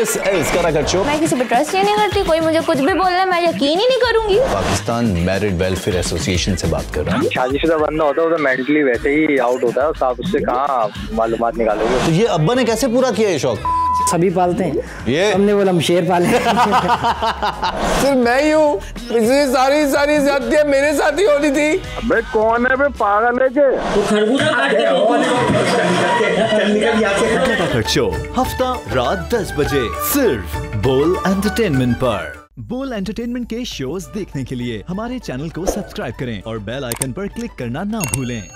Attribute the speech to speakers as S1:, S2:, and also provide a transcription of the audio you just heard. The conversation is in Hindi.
S1: This is Karakat show.
S2: मैं किसी पर ट्रस्ट ही नहीं करती, कोई मुझे कुछ भी बोल रहा है मैं यकीन ही नहीं करूंगी।
S1: पाकिस्तान मैरिड वेलफेयर एसोसिएशन से बात कर रहा हूँ।
S3: शादीशुदा बंदा होता है वो तो मेंटली वैसे ही आउट होता है और आप उससे कहाँ मालूमात निकालोगे।
S1: तो ये अब्बा ने कैसे पूरा किया ये शौक?
S4: सभी पालते हैं,
S1: ये
S4: हमने बोला हम शेर पाले।
S5: सिर्फ मैं ही हूँ, पिछली सारी ज्यादतियां मेरे साथ ही होनी थी।
S3: अबे कौन है बे पागल है के?
S6: कराकट शो हफ्ता रात 10 बजे सिर्फ बोल एंटरटेनमेंट पर। बोल एंटरटेनमेंट के शोज देखने के लिए हमारे चैनल को सब्सक्राइब करें और बेल आइकन पर क्लिक करना ना भूलें।